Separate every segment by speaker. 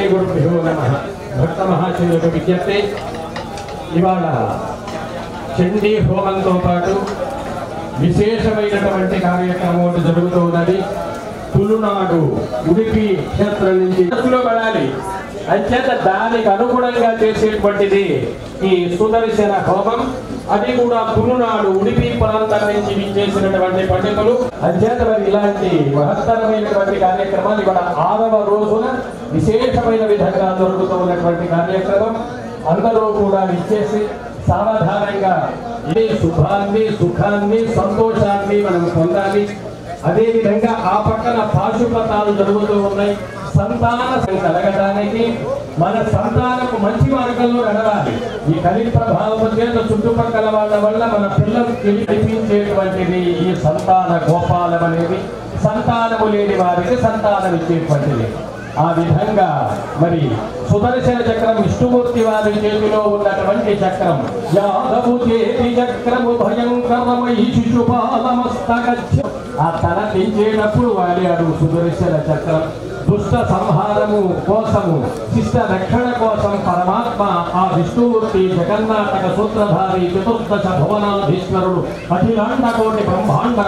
Speaker 1: గురుభ్యో నమః. భక్త మహాశయులకు విజ్ఞప్తి, ఇవాళ చండీ హోమంతో పాటు విశేషమైనటువంటి కార్యక్రమం జరుగుతూ ఉన్నది. తులునాడు ఉడిపి క్షేత్రం నుంచి పడాలి. అంచేత దానికి అనుగుణంగా చేసేటువంటిది ఈ సుదర్శన హోమం. అది కూడా తులునాడు ఉడిపి ప్రాంతం నుంచి చేసినటువంటి పండితులు. అంచేత మరి ఇలాంటి మహత్తరమైనటువంటి కార్యక్రమాలు ఇవాళ 6వ రోజున విశేషమైన విధంగా జరుగుతూ ఉన్నటువంటి కార్యక్రమం. అందరూ కూడా ఇచ్చేసి సావధానంగా ఏ శుభాన్ని, సుఖాన్ని, సంతోషాన్ని మనం పొందాలి. అదేవిధంగా ఆ పక్కన పాశుపతాలు జరుగుతూ ఉన్నాయి. సంతాన కలగడానికి మన సంతానకు మంచి మార్గంలో నడవాలి. ఈ కలి ప్రభావం చేత చుట్టుపక్కల వాళ్ళ వల్ల మన పిల్లలు తెలిపించేటువంటిది ఈ సంతాన గోపాలం అనేది. సంతానము లేని వారికి సంతానం ఇచ్చేటువంటిది. ఆ విధంగా మరి సుదర్శన చక్రం విష్ణుమూర్తి వారి చేతిలో ఉన్నటువంటి చక్రం. యాదవు చేతి చక్రము భయంకరమై శిశుపాలమస్తగచ్చ. ఆ తల తెంచేటప్పుడు వాడాడు సుదర్శన చక్రం. దుష్ట సంహారము కోసము, శిష్ట రక్షణ కోసం పరమాత్మ ఆ విష్ణుమూర్తి జగన్నాటక సూత్రధారి చతుర్దశ భువనాధీశ్వరుడు అఖిలాండ కోటి బ్రహ్మాండ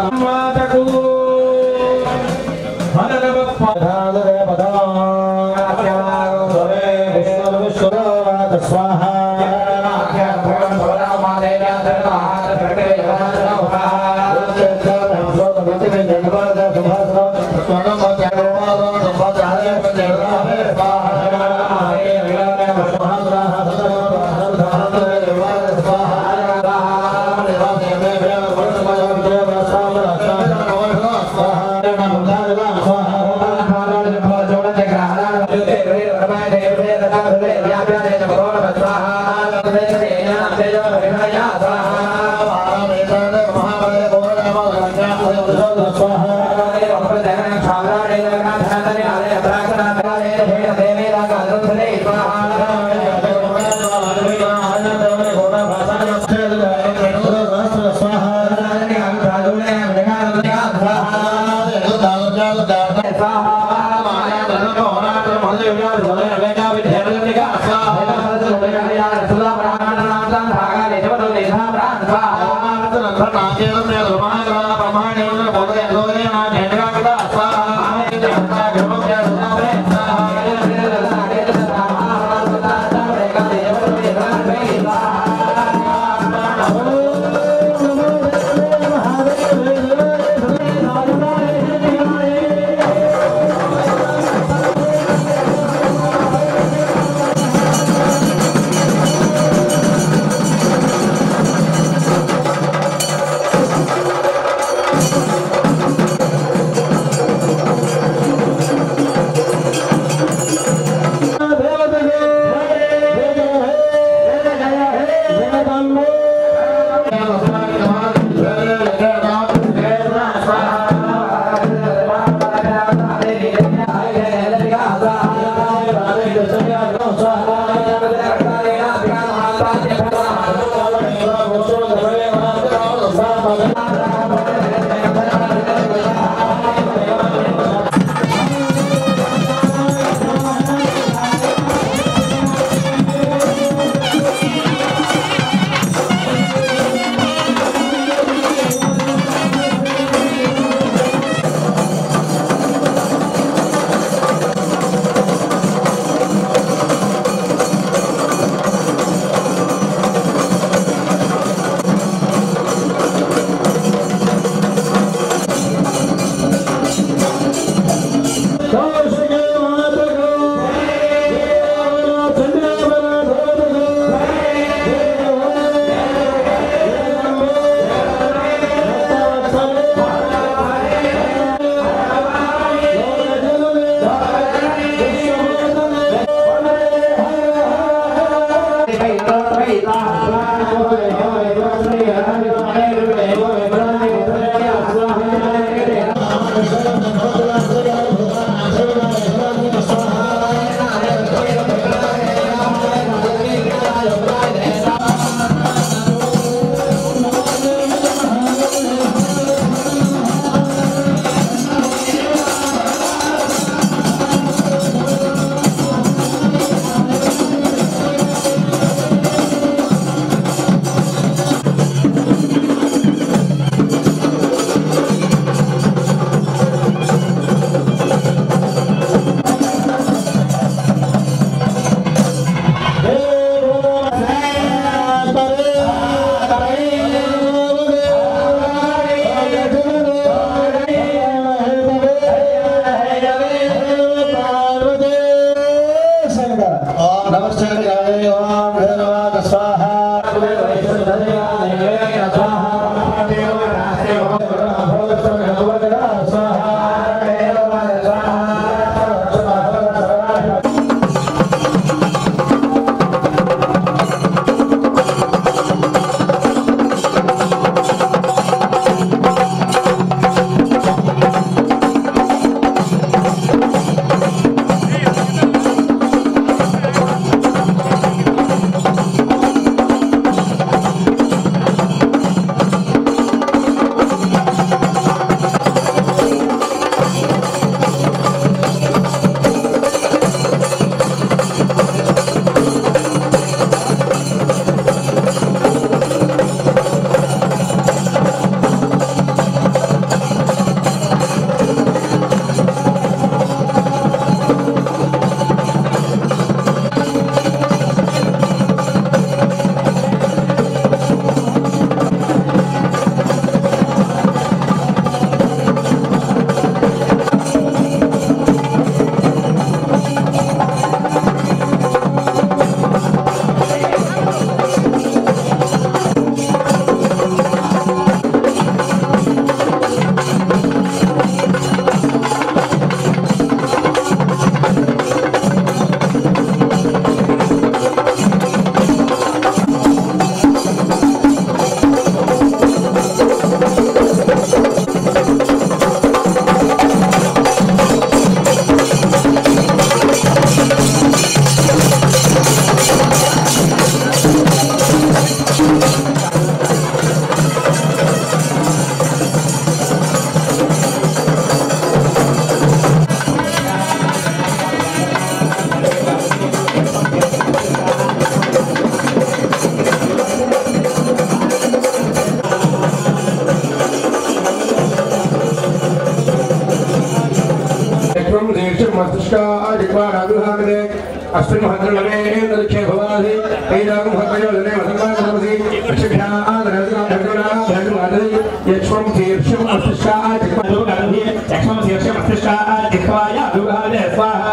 Speaker 2: मस्तिष्का जिह्वा राजुहागदे अस्मिन् महद्रलमे दक्षे भवादि तैरागं भक्तयोजने वसन्मानमसि अक्षभ्यादरजनाभ्यगुणाभ्यगुणादि यक्ष्मं शीर्षं मस्तिष्का जिह्वा राजुहागदे यक्ष्मं शीर्षं मस्तिष्का जिह्वाय राजुहागदे स्वाहा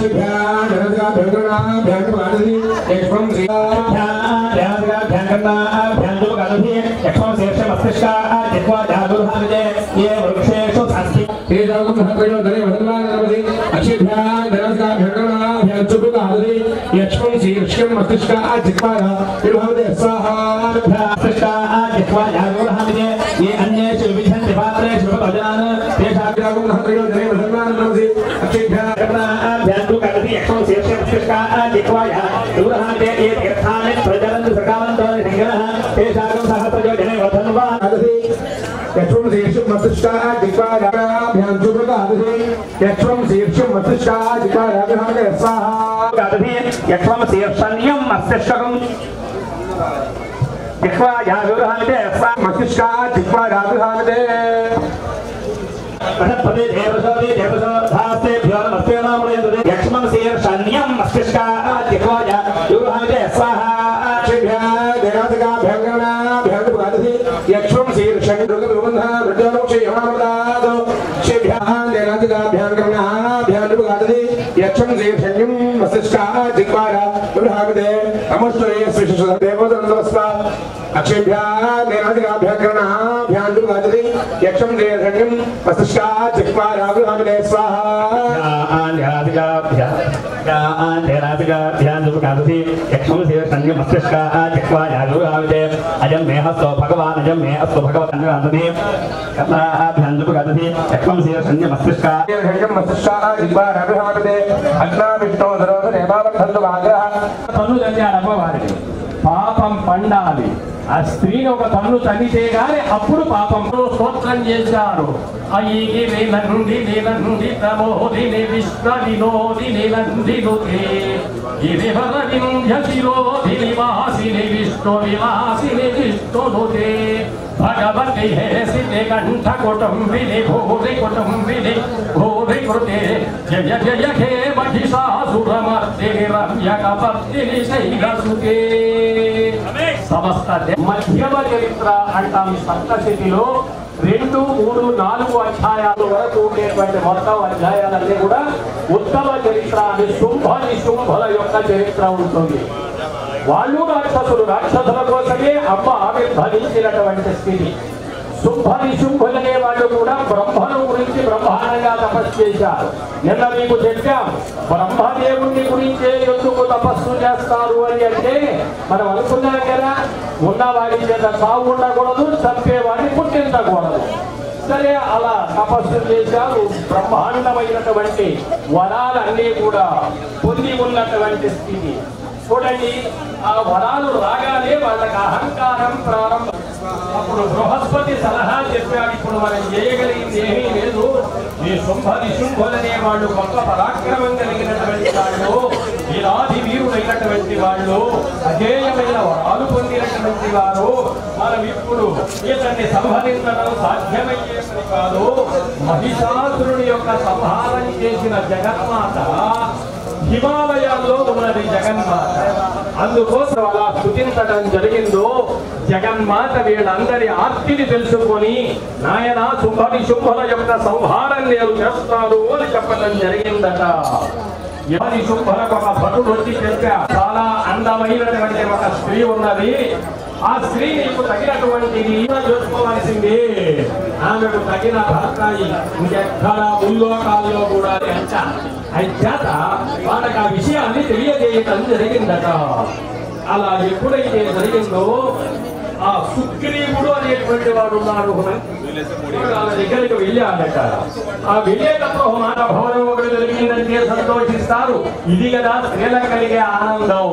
Speaker 2: अक्षभ्यादरजनाभ्यगुणाभ्यगुणादि यक्ष्मं शीर्षाभ्यागुणाभ्यगुणादि यक्ष्मं शीर्षं मस्तिष्का जिह्वाय राजुहागदे ये वृक्षेषु अस्ति तैरागं भक्तयोजने वसन्मानमसि अक्षभ्यादरजनाभ्यगुणाभ्यगुणादि यक्ष्मं शीर्षं मस्तिष्का जिह्वाय राजुहागदे स्वाहा मस्तिष्का जिह्वाय राजुहागदे ये अन्येषु विभिन्न पात्रेषु भजनान तेषाग्रागं भक्तयोजने वसन्मानमसि अक्षभ्यादरजनाभ्यगुणादि यक्ष्मं शीर्षं मस्तिष्का जिह्वाय राजुहागदे ये तीर्थानि प्रचलन्तु सकामन्तो सिंहः तेषागं सहस्रयोजने वसन्मानमसि यक्ष्मं शीर्षं मस्तिष्का जिह्वाय राजुहागदे यक्ष्मं शीर्षं मस्तिष्का जिह्वाय राजुहागदे स्वाहा यक्ष्मं शीर्षण्यं मस्तिष्कं जिह्वाय राजुहागदे स्वाहा मस्तिष्का जिह्वाय राजुहागदे पदपदे देवसोदे देवसोधास्तेभ्यो नमस्ते नामयन्तु यक्ष्मं शीर्षण्यं मस्तिष्का जिह्वाय राजुहागदे स्वाहा यक्ष्मं शीर्षं दुर्गबन्धः वृद्धोक्षे यमामदाद यक्षं शीर्षण्यं मस्तिष्का जिह्वाय राजुहागदे नमस्ते देवोदनमस्वा अक्षेभ्यादिगाभ्यकरणाभ्यान्दुगादि यक्षं शीर्षण्यं मस्तिष्का जिह्वाय राजुहागदे स्वाहा यक्षं शीर्षण्यं मस्तिष्का जिह्वाय राजुहागदे अजं मे हस्तो भगवान् अजं मे अस्तु भगवन् अभ्यान्दुगादि यक्षं शीर्षण्यं मस्तिष्का मस्तिष्का जिह्वाय राजुहागदे अग्ना विष्णो धरोधरेवावर्धन्तु भागः పాపం పండాలి ఆ స్త్రీని ఒక తన్ను తన్నితే గాని అప్పుడు పాపం స్తోత్రం చేశారు అయ్యి నీలండి నీలండి తమోదిని విశ్వ వినోదిని నందినుతే గిరివర వింధ్య శిరోధిని వాసిని విష్ణు విలాసిని విష్ణునుతే భగవతి హేసితే కంఠ కుటుంబిని భూరి కుటుంబిని భూరి కృతే జయ జయ హే మహిషాసురమర్దిని రమ్యకపర్దిని శైలసుతే సమస్త మధ్యమ చరిత్ర అంటాం సప్తశతిలో 2, 3, 4 అధ్యాయాల వరకు ఉండేటువంటి మొత్తం అధ్యాయాలన్నీ కూడా ఉత్తమ చరిత్ర అని శుంభ నిశుంభల యొక్క చరిత్ర ఉంటుంది. వాళ్ళు రాక్షసుల కోసమే అమ్మ ఆవిర్భవించినటువంటి స్థితి. శుంభ నిశుంభులనే వాళ్ళు కూడా బ్రహ్మను గురించి బ్రహ్మాండంగా తపస్సు చేశారు. నిన్న మీకు చెప్పాం బ్రహ్మదేవుని గురించే ఎందుకు తపస్సు చేస్తారు అని అంటే మనం అనుకున్నాం కదా, ఉన్నవాడి చేత సాగు ఉండకూడదు, చంపేవాడిని పుట్టించకూడదు. సరే అలా తపస్సు చేశారు. బ్రహ్మాండమైనటువంటి వరాలన్నీ కూడా పొంది ఉన్నటువంటి స్థితి చూడండి. ఆ వరాలు రాగానే వాళ్ళకి అహంకారం ప్రారంభం. అప్పుడు బృహస్పతి సలహా చెప్పాడు, ఇప్పుడు మనం చేయగలిగింది ఏమీ లేదు, ఈ శుంభ నిశుంభులనే వాళ్ళు గొప్ప పరాక్రమం కలిగినటువంటి వాళ్ళు, వీరాది వీరులైనటువంటి వాళ్ళు, అజేయమైన వరాలు పొందినటువంటి వారు, మనం ఇప్పుడు ఇతన్ని సంహరించడం సాధ్యమయ్యేది కాదు. మహిషాసురుడి యొక్క సంహారం చేసిన జగన్మాత హిమాలయాల్లో ఉన్నది జగన్మాత. అందుకోసం అలా స్తుతించడం జరిగిందో జగన్మాత వీళ్ళందరి ఆర్తిని తెలుసుకొని నాయన శుంభల యొక్క సంహారం నేను చేస్తాను అని చెప్పడం జరిగిందట. శుంభలకు ఒక భటుడు వచ్చి చెప్పా, చాలా అందమైనటువంటి ఒక స్త్రీ ఉన్నది, ఆ స్త్రీ నీకు తగినటువంటిది చూసుకోవాల్సింది, ఆమెకు తగిన భర్త ఇంకెక్కడ ముల్లోకాల్లో కూడా అంచేత వాళ్ళకి ఆ విషయాన్ని తెలియజేయటం జరిగిందట. అలా ఎప్పుడైతే జరిగిందో ఆ సుగ్రీవుడు అనేటువంటి వాడు ఉన్నాడు, వాళ్ళ దగ్గరికి వెళ్ళాడట. ఆ వెళ్ళేటప్పుడు మాట భవనం ఒకటి జరిగిందంటే సంతోషిస్తారు. ఇది కదా స్త్రీలకు కలిగే ఆనందం.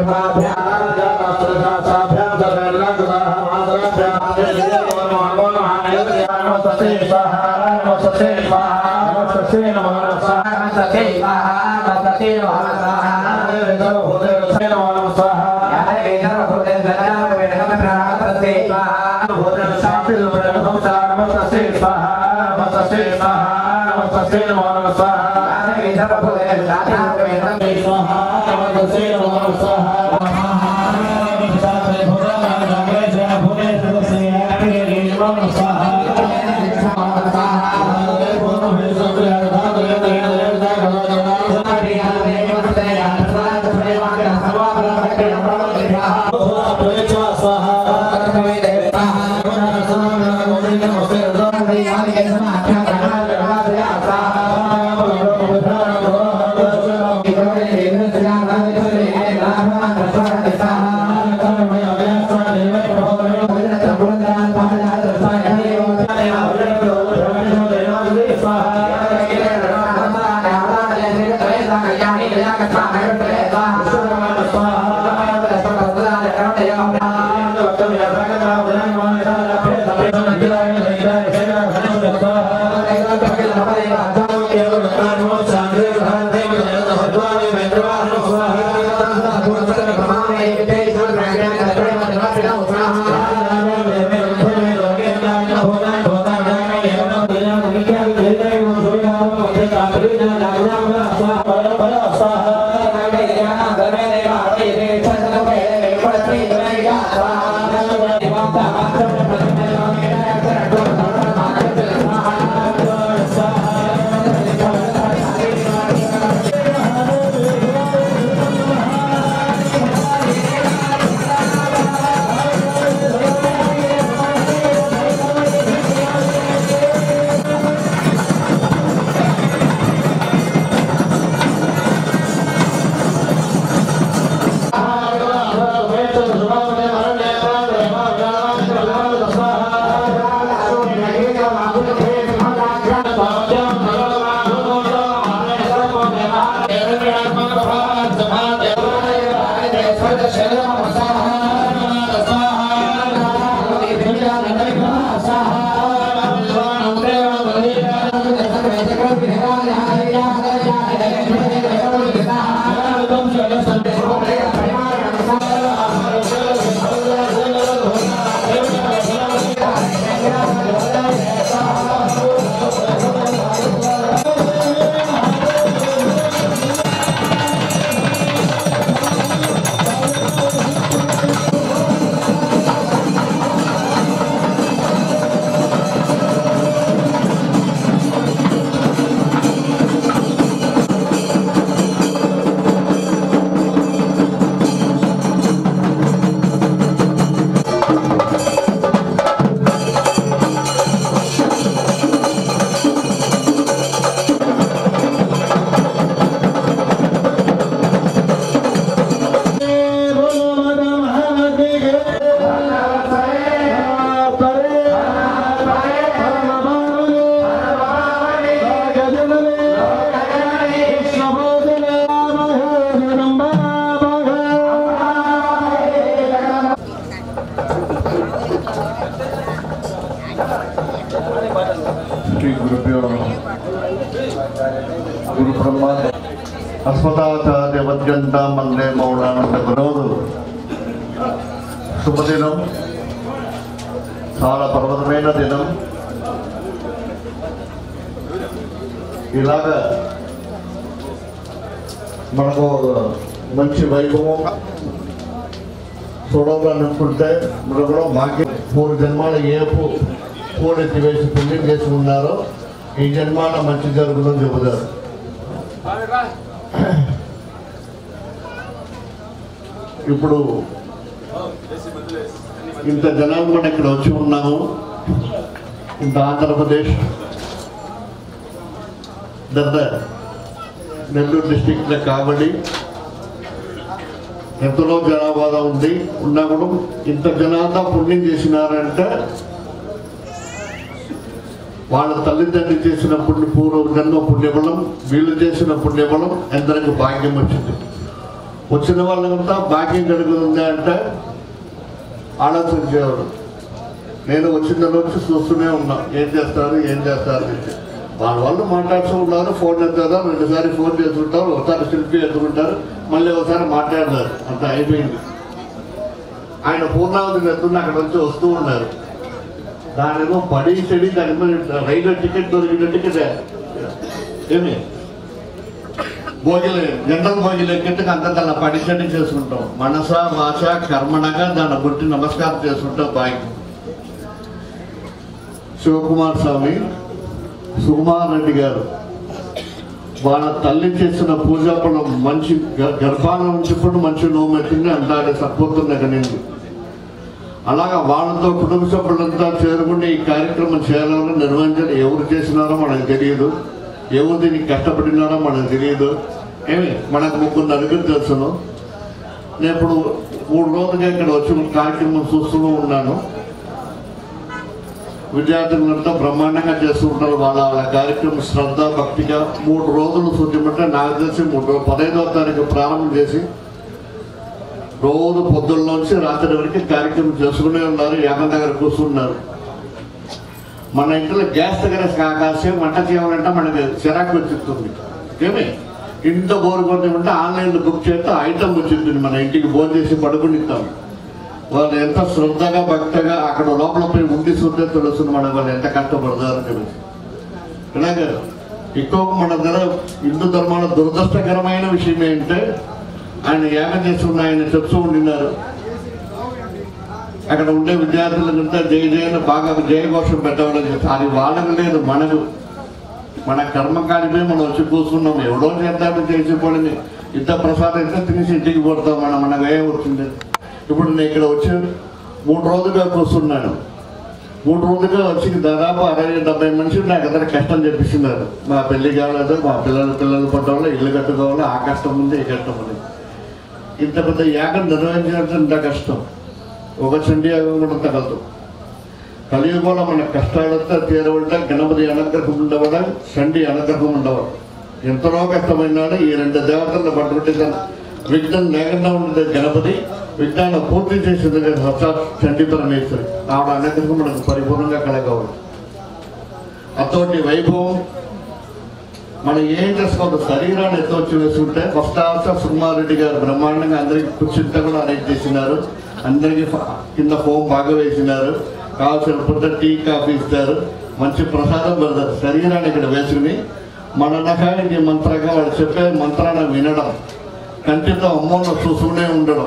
Speaker 3: अस्मदाचार्यवद्यन्ता मन्दे मौलानन्दगुरोः శుభదినం, చాలా పర్వతమైన దినం. ఇలాగా మనకు మంచి వైభవం చూడాలనుకుంటే మనం కూడా భాగ్యం 3 జన్మాల ఏపు పూడెత్తి వేసి పుణ్యం చేసి ఉన్నారో ఈ జన్మాల మంచి జరుగుతుందని చెబుతారు. ఇప్పుడు ఇంత జనాలు మనం ఇక్కడ వచ్చి ఉన్నాము. ఇంత ఆంధ్రప్రదేశ్ నెల్లూరు డిస్టిక్లో కాబట్టి ఎంతలో జనాభా ఉంది ఉన్నా కూడా ఇంత జనాభా పుణ్యం చేసినారంటే వాళ్ళ తల్లిదండ్రులు చేసిన పూర్వ జన్మ పుణ్యబలం, వీళ్ళు చేసిన పుణ్యబలం ఎందరికి భాగ్యం వచ్చింది. వచ్చిన వాళ్ళంతా భాగ్యం కలుగుతుంది అంటే ఆలోచించేవాడు. నేను వచ్చిన నుంచి చూస్తూనే ఉన్నా, ఏం చేస్తారు వాళ్ళ వాళ్ళు మాట్లాడుతూ ఉన్నారు. ఫోన్ ఎత్తారు, 2 సార్లు ఫోన్ చేస్తుంటారు, ఒకసారి సెల్ఫీ ఎత్తుకుంటారు, మళ్ళీ ఒకసారి మాట్లాడతారు, అంత అయిపోయింది. ఆయన పూర్ణావతి ఎత్తున్న అక్కడ నుంచి వస్తూ ఉన్నారు. దానిలో పడి చెడి దాని మీద రైల్వే టికెట్ దొరికిన టికెట్ ఏమి భోగిలే జనరల్ భోగిలు ఎక్కితే అంత దాన్ని పడి చెడి చేసుకుంటాం. మనస భాష కర్మణగా దాన్ని బుట్టి నమస్కారం చేసుకుంటాం. భాగ్యం. శివకుమార్ స్వామి, సుకుమార్ రెడ్డి గారు వాళ్ళ తల్లి చేసిన పూజాపడం మంచి గర్భాల నుంచి కూడా మంచి నోమెత్తింది అంటాడు సత్పోతుంది కనింది. అలాగా వాళ్ళతో కుటుంబ సభ్యులంతా చేరుకుని ఈ కార్యక్రమం చేయాలని నిర్వహించాలి. ఎవరు చేసినారో మనకు తెలియదు, ఎవరు దీనికి కష్టపడినారో మనకు తెలియదు. మనకు 3 నలుగురు తెలుసును. నేను ఇప్పుడు 3 రోజులుగా ఇక్కడ వచ్చి కార్యక్రమం చూస్తూ ఉన్నాను. విద్యార్థులంతా బ్రహ్మాండంగా చేస్తుంటారు. వాళ్ళ కార్యక్రమం శ్రద్ధ భక్తిగా 3 రోజులు చూద్దామంటే నాకు తెలిసి 15వ తారీఖు ప్రారంభం చేసి రోజు పొద్దున్న నుంచి రాత్రి వరకు కార్యక్రమం చేసుకునే ఉన్నారు. యాగం దగ్గర కూర్చున్నారు. మన ఇంట్లో గ్యాస్ దగ్గర కాసేపు వంట చేయాలంటే మనకి చిరాకు వచ్చిస్తుంది. ఇంత బోరు కొట్టామంటే ఆన్లైన్లో బుక్ చేస్తే ఐటమ్ వచ్చింది, మన ఇంటికి భోజనం చేసి పడుకునిస్తాం. వాళ్ళు ఎంత శ్రద్ధగా భక్తిగా అక్కడ లోపల పోయి ఉండి చూస్తే తెలుస్తుంది మనకు వాళ్ళు ఎంత కష్టపడతారు తెలిసి. ఇలాగే ఎక్కువ మన దగ్గర హిందూ ధర్మంలో దురదృష్టకరమైన విషయం ఏంటంటే ఆయన యాగం చేసుకున్న ఆయన చెప్తూ ఉండినారు. అక్కడ ఉండే విద్యార్థులంతా జయ బాగా జయఘోషం పెట్టవాలని చెప్పి అది వాళ్ళకి లేదు, మనకు మన కర్మకాలిపై మనం వచ్చి కూర్చున్నాం. ఎవడో చేద్దామని చేసిపోయింది. ఇంత ప్రసాదం అయితే తినేసి ఇంటికి పోతాం. మనకు ఏం వచ్చింది. ఇప్పుడు నేను ఇక్కడ వచ్చి 3 రోజులుగా కూర్చున్నాను. 3 రోజులుగా వచ్చి దాదాపు 60-70 మనుషులు నాకు అందరూ కష్టం చెప్పిస్తున్నారు. మా పెళ్లి కావాలి, మా పిల్లలు పట్టాలి, ఇల్లు కట్టుకోవాలి, ఆ కష్టం ఉంది, ఈ కష్టం ఉంది. ఇంత పెద్ద యాగం నిర్వహించినట్టు ఇంత కష్టం. ఒక చండీ యాగం కూడా అంత కలుగుతాం. కలియుగంలో మన కష్టాలంతా తీరవడం గణపతి అనుగ్రహం ఉండవడ, చండీ అనుగ్రహం ఉండవడం ఎంతలో కష్టమైనాడు. ఈ 2 దేవతలను పట్టుకుంటే విఘ్నం లేకుండా ఉండేది గణపతి, విఘ్నాన్ని పూర్తి చేసింది సాక్షాత్ చండీ పరమేశ్వరి. ఆవిడ అనుగ్రహం మనకు పరిపూర్ణంగా కలగవాలి. అతోటి వైభవం మనం ఏం చేసుకోవాలి. శరీరాన్ని ఎత్తు వచ్చి వేసుకుంటే ఫస్ట్ సుకుమార్ రెడ్డి గారు బ్రహ్మాండంగా అందరికి కూర్చుంటే కూడా అరేంజ్ చేసినారు. అందరికీ కింద ఫోమ్ బాగా వేసినారు. కావాల్సిన పొద్దు టీ కాఫీ ఇస్తారు. మంచి ప్రసాదం పెడతారు. శరీరాన్ని ఇక్కడ వేసుకుని మన నకానికి మంత్రంగా వాళ్ళు చెప్పే మంత్రాన్ని వినడం, కంటితో అమ్మోన్న చూసుకునే ఉండడం.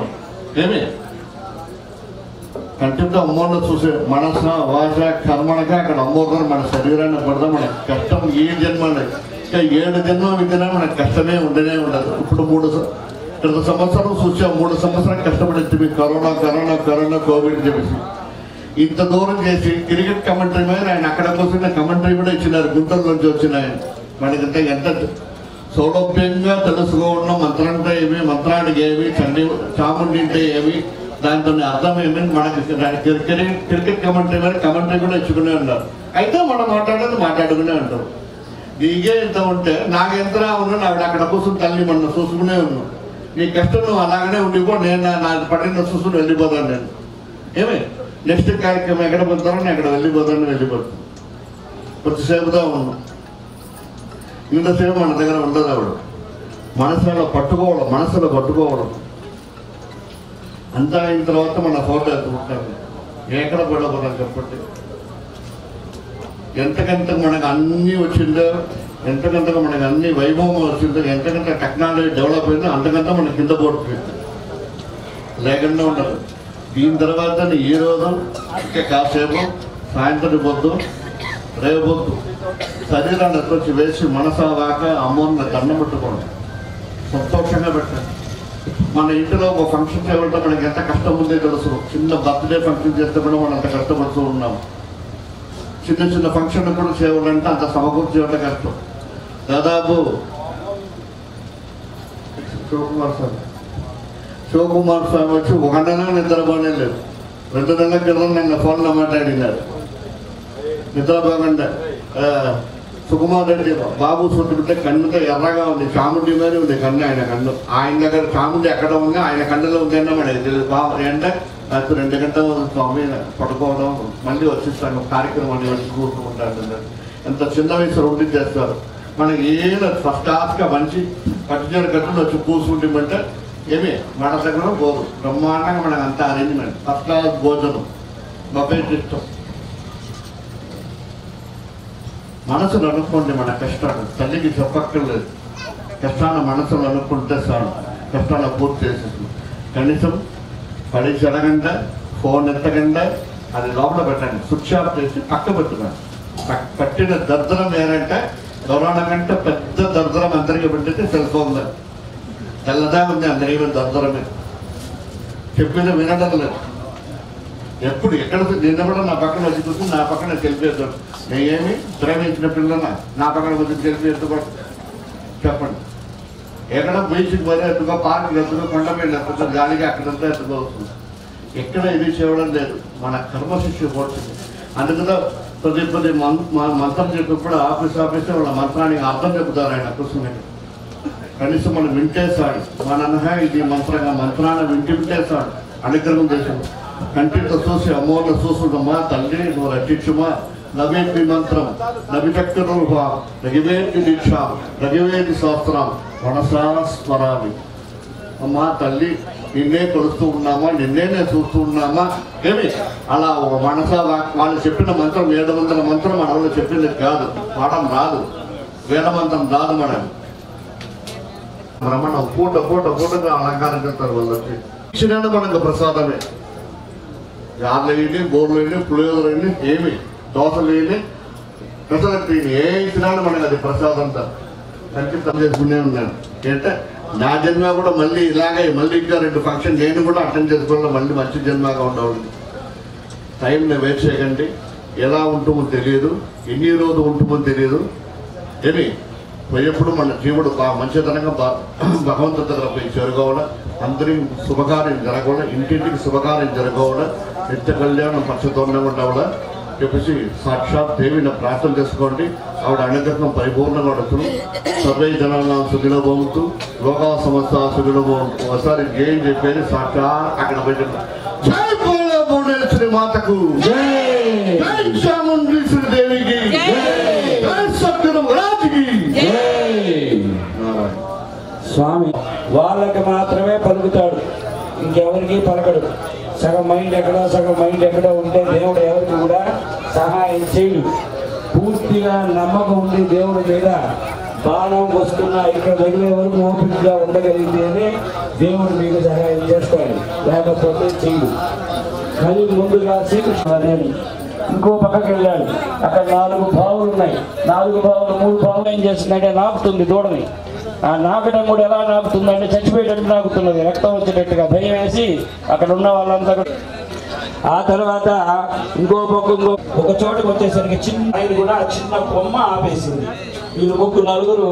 Speaker 3: కంటితో అమ్మోన్న చూసే మనస వాస కర్మనగా అక్కడ అమ్మోతారు. మన శరీరాన్ని పడదాం. మన కష్టం ఈ జన్మని ఇంకా 7 జన్మ విధినా మనకు కష్టమే ఉండనే ఉండదు. ఇప్పుడు 3 సంవత్సరం చూసాం. 3 సంవత్సరాలు కష్టపడింది. కరోనా కోవిడ్ చెప్పేసి ఇంత దూరం చేసి క్రికెట్ కమెంటరీ మీద ఆయన అక్కడ కూర్చున్న కమెంటరీ కూడా ఇచ్చినారు. గుంటూరు నుంచి వచ్చిన ఆయన మనకంటే ఎంత సౌలభ్యంగా తెలుసుకోవడం. మంత్రంటే ఏమి, మంత్రానికి ఏమి, చాముండి అంటే ఏమి, దాంతో అర్థం ఏమి మనకి క్రికెట్ కమెంటరీ మీద కమెంటరీ కూడా ఇచ్చుకునే ఉన్నారు. అయితే మనం మాట్లాడుకునే ఉంటారు. నీకే ఎంత ఉంటే నాకెంతనా ఉన్నా ఆవిడ అక్కడ కూర్చుని తల్లి మనం చూసుకునే ఉన్నాం. నీ కష్టం నువ్వు అలాగనే ఉండిపో, నేను నా పడిన చూసుకుని వెళ్ళిపోతాను. నేను నెక్స్ట్ కార్యక్రమం ఎక్కడ పోతానో నేను అక్కడ వెళ్ళిపోతాను. కొద్దిసేపుగా ఉన్నాం. ఇంతసేపు మన దగ్గర ఉండదు. ఆవిడ మనసులో పట్టుకోవడం అంతా అయిన తర్వాత మన ఫోటో ఎత్తుకుంటాము. ఎక్కడ పడబోతాం చెప్పండి. ఎంతకంత మనకు అన్నీ వచ్చిందో, ఎంతకంత మనకు అన్ని వైభవం వచ్చిందో, ఎంతకంత టెక్నాలజీ డెవలప్ అయిందో అంతకంతా మనకి కింద పోతుంది లేకుండా ఉండదు. దీని తర్వాత ఈ రోజు ఇంకా కాసేపు సాయంత్రం పొద్దు రేపొద్దు శరీరాన్ని వచ్చి వేసి మనసా వాక అమ్మోన్న దండం పెట్టుకోండి. సంతోషంగా పెట్టండి. మన ఇంటిలో ఒక ఫంక్షన్ చేయాలంటే మనకి ఎంత కష్టం ఉందో తెలుసు. చిన్న బర్త్డే ఫంక్షన్ చేస్తే కూడా మనం అంత కష్టపడుతూ ఉన్నాం. చిన్న ఫంక్షన్ కూడా చేయాలంటే అంత సమకూర్చేయడం కష్టం. దాదాపు శివకుమార్ స్వామి వచ్చి 1 నెల నిద్రపోనే లేదు. 2 నెలల క్రితం నిన్న ఫోన్లో మాట్లాడినారు. నిద్రపోకుండా సుకుమార్ రెడ్డి బాబు సొంతుకుంటే కన్నుతో ఎర్రగా ఉంది, చాముండి మీద ఉంది కన్ను, ఆయన కన్ను. ఆయన దగ్గర చాముండి ఎక్కడ ఉంది, ఆయన కన్నులో ఉందన్నా మనకి తెలియదు. అంటే నాకు 2 గంటలు స్వామి పడుకోవడం, మళ్ళీ వచ్చేస్తాను కార్యక్రమాన్ని వచ్చి కూర్చుకుంటాను. ఎంత చిన్న వయసులో ఉండి చేస్తారు. మనకి ఏదో ఫస్ట్ క్లాస్గా మంచి పట్టుచీర కట్టులు వచ్చి కూర్చుంటామంటే ఏమి మన దగ్గర పోదు, బ్రహ్మాండంగా మనకు అంత అరేంజ్మెంట్, ఫస్ట్ క్లాస్ భోజనం, బఫే సిస్టమ్. మనసులు అనుకోండి మన కష్టాలు, తల్లికి చెప్పక్కర్లేదు. కష్టాన్ని మనసులు అనుకుంటే చాలు, కష్టాన్ని పూర్తి చేసేసి కనీసం 10 జరగండా ఫోన్ ఎత్తగండా అది లోపల పెట్టండి, స్విచ్ ఆఫ్ చేసి పక్క పెట్టుకోండి. పట్టిన దర్దరం ఏంటంటే కరోనా కంటే పెద్ద దర్దరం అందరికీ పెట్టితే సెల్ ఫోన్ తెల్లదా ఉంది, అందరికీ దర్దరమే. చెప్పిన వినడం లేదు. ఎప్పుడు ఎక్కడ నిన్న కూడా నా పక్కన వచ్చి కూర్చొని నా పక్కన తెలిపేద్దాం. నేనేమి ప్రేమించిన పిల్లల నా పక్కన వచ్చి తెలిపేద్దు చెప్పండి. ఎక్కడ బీచ్కి పోతే ఎత్తుకో, పార్కులు ఎత్తుకో, కొండ మీద ఎత్తుకో, గాలిగా అక్కడంతా ఎత్తుకోవచ్చు. ఎక్కడ ఇది చేయడం లేదు, మన కర్మశిక్ష పోతుంది. అందుకనే పది మంత్రం చెప్పినప్పుడు ఆఫీస్ వాళ్ళ మంత్రానికి అర్థం చెబుతారు. ఆయన కూర్చుని కనీసం మనం వింటేస్తాడు, మన ఇది మంత్రాన్ని వింటేస్తాడు, అనుగ్రహం చేసాడు. కంటితో చూసి అమ్మోళ్ళ చూసుకుందమ్మా తల్లి నువ్వు రక్షించుమా, నవేది మంత్రం నవిశక్తి రూప రగివేది దీక్ష రగివేది శాస్త్రం మనసా స్మరామి. అమ్మా తల్లి నిన్నే కొలుస్తూ ఉన్నామా, నిన్నే చూస్తూ ఉన్నామా, ఏమి అలా మనసా వాళ్ళు చెప్పిన మంత్రం 700 మంత్రం మన వాళ్ళు చెప్పింది కాదు, పాఠం రాదు, వేద మంత్రం రాదు. మనం బ్రహ్మణం పూటగా అలంకారం చేస్తారు. వాళ్ళు వచ్చి ఇచ్చిన మనకు ప్రసాదమే. జార్లు వేయండి, బోర్లు వేయండి, పులిహోర వేయండి, ఏమి దోశలు వేయండి, పెసరట్టు వేయండి, ఏ ఇచ్చినా మనకు అది ప్రసాదంతా కంటితం చేసుకునే ఉన్నాను. అంటే నా జన్మ కూడా మళ్ళీ ఇలాగే మళ్ళీ ఇంకా 2 ఫంక్షన్ నేను కూడా అటెండ్ చేసుకోవడం మళ్ళీ మంచి జన్మగా ఉండవాలి. టైంని వేస్ట్ చేయకండి. ఎలా ఉంటుందో తెలియదు, ఎన్ని రోజులు ఉంటుందో తెలియదు. ఏమి పోయేప్పుడు మన జీవుడు మంచితనంగా భగవంతుడి దగ్గర పోయి చేరుకోవాలా, అందరి శుభకార్యం జరగవాలా, ఇంటింటికి శుభకార్యం జరగవాలా, నిత్య కళ్యాణం పచ్చతోరణంగా ఉండవాలా చెప్పేసి సాక్షాత్ దేవిని ప్రార్థన చేసుకోండి. ఆవిడ అనుగ్రహం పరిపూర్ణంగా అడుగుతుంది. సర్వే జనాలను సుఖిలో పోతూ లోకా సంస్థ సుఖిలో పోతూ ఒకసారి ఏం చెప్పేది సాక్షాత్ అక్కడ పెట్టింది. జై బోలో భువనేశ్వరి మాతకు, జై చాముండేశ్వరి దేవికి, జై సద్గురు రాజుకి.
Speaker 4: స్వామి వాళ్ళకి మాత్రమే పలుకుతాడు, ఇంకెవరికి పలకడు. సగం మైండ్ ఎక్కడో ఉంటే దేవుడు ఎవరికి కూడా సహాయం చేయడు. పూర్తిగా నమ్మకం ఉంది దేవుడి మీద. బాణం వస్తున్నా ఇక్కడ తగిలే వరకు ఓపికగా ఉండగలిగితేనే దేవుడు మీకు సహాయం చేస్తాడు, లేకపోతే చేయడు. కానీ ముందుగా శ్రీకృష్ణ నేను ఇంకో పక్కకి వెళ్ళాడు. అక్కడ 4 బావులు ఉన్నాయి. 4 బావులు 3 బావులు ఏం చేస్తుందంటే నాకుతుంది దూడని. ఆ నాకటం కూడా ఎలా నాకుతుందంటే చచ్చిపోయేటట్టు నాకుతున్నది, రక్తం వచ్చేటట్టుగా భయం వేసి అక్కడ ఉన్న వాళ్ళంతా. ఆ తర్వాత ఇంకో ఒక చోటకు వచ్చేసరికి చిన్న ఆయన కూడా చిన్న బొమ్మ ఆపేసింది. వీళ్ళు 3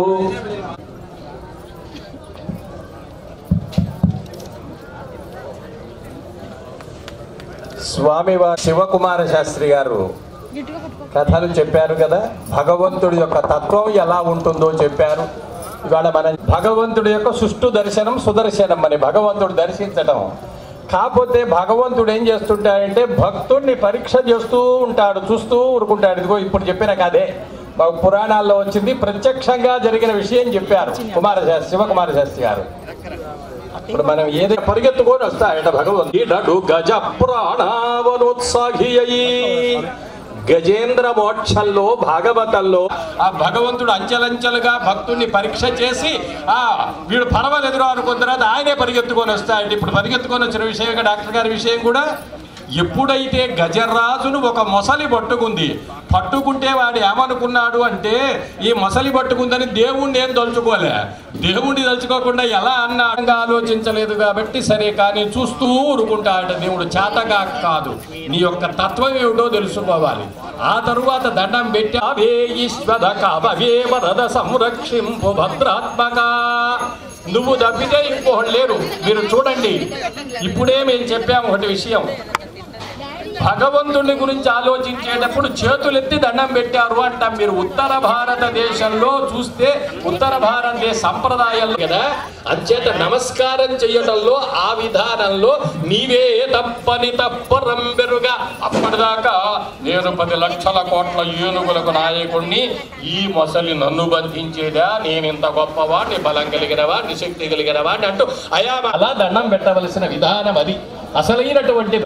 Speaker 5: స్వామివారి శివకుమార శాస్త్రి గారు కథలు చెప్పారు కదా, భగవంతుడి యొక్క తత్వం ఎలా ఉంటుందో చెప్పారు. ఇవాళ మన భగవంతుడి యొక్క సుష్టు దర్శనం సుదర్శనం అని భగవంతుడు దర్శించటం. కాకపోతే భగవంతుడు ఏం చేస్తుంటాడంటే భక్తుడిని పరీక్ష చేస్తూ ఉంటాడు, చూస్తూ ఊరుకుంటాడు. ఇదిగో ఇప్పుడు చెప్పిన కథే పురాణాల్లో వచ్చింది, ప్రత్యక్షంగా జరిగిన విషయం చెప్పారు శివకుమార శాస్త్రి గారు. ఇప్పుడు మనం ఏదైనా పరిగెత్తుకొని వస్తాయట భగవంతుడు గజ ప్రాణావనోత్సాహి గజేంద్ర మోక్షంలో భాగవతంలో ఆ భగవంతుడు అంచెలంచెలుగా భక్తుడిని పరీక్ష చేసి వీడు పర్వాలేదురా అనుకున్న తర్వాత ఆయనే పరిగెత్తుకొని వస్తాయండి. ఇప్పుడు పరిగెత్తుకొని వచ్చిన విషయంగా డాక్టర్ గారి విషయం కూడా, ఎప్పుడైతే గజరాజును ఒక మొసలి పట్టుకుంటే వాడు ఏమనుకున్నాడు అంటే ఈ మొసలి పట్టుకుందని దేవుణ్ణి ఏం తలుచుకోలే, దేవుణ్ణి తలుచుకోకుండా ఎలా అన్నా ఆలోచించలేదు కాబట్టి సరే కానీ చూస్తూ ఊరుకుంటాడట. దేవుడు చేతగా కాదు, నీ యొక్క తత్వం ఏమిటో తెలుసుకోవాలి. ఆ తరువాత దండం పెట్టి అవే ఈశ్వర కావే వరద సంరక్షింపు భద్రాత్మక, నువ్వు తప్పితే ఇంకోటి లేరు. మీరు చూడండి, ఇప్పుడే మేము చెప్పాము ఒకటి విషయం. భగవంతుని గురించి ఆలోచించేటప్పుడు చేతులెత్తి దండం పెట్టారు అంటాం. మీరు ఉత్తర భారతదేశంలో చూస్తే ఉత్తర భారతదేశ సంప్రదాయాలు కదా, అంచేత నమస్కారం చేయడంలో ఆ విధానంలో నీవే తప్పని తప్పరంబెరుగా. అప్పటిదాకా నేను 10 లక్షల కోట్ల ఏనుగులకు నాయకుడిని, ఈ మొసలి నన్ను బంధించేదా, నేను ఇంత గొప్పవాడిని, బలం కలిగిన వాడిని, శక్తి కలిగిన వాడిని అంటూ అలా దండం పెట్టవలసిన విధానం అది అసలైనటువంటి.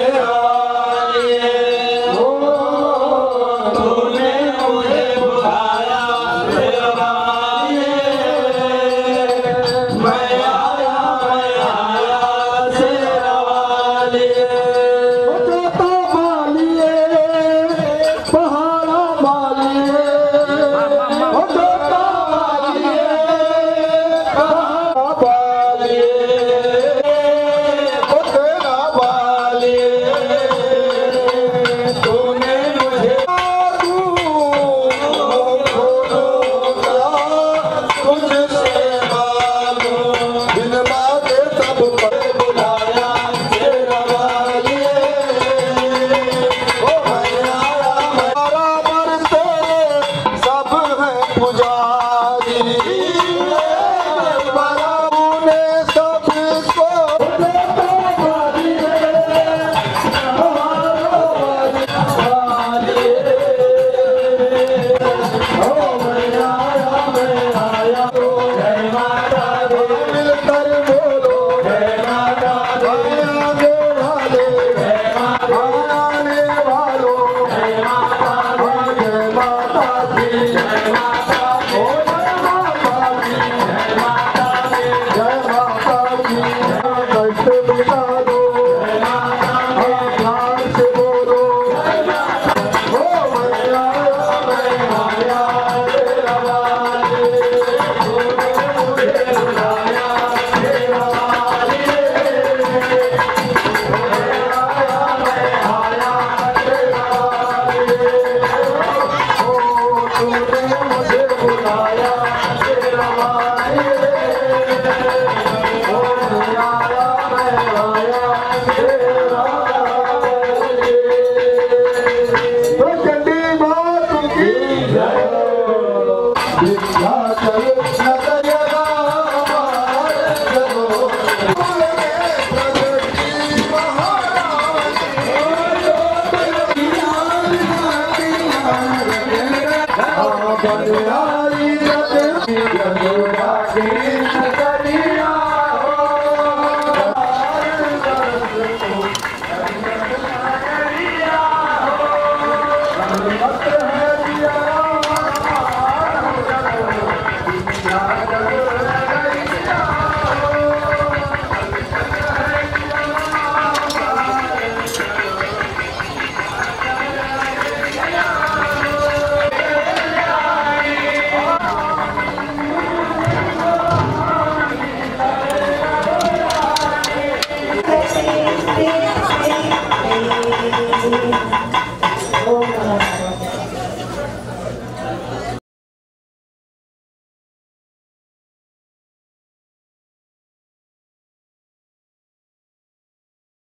Speaker 2: Hare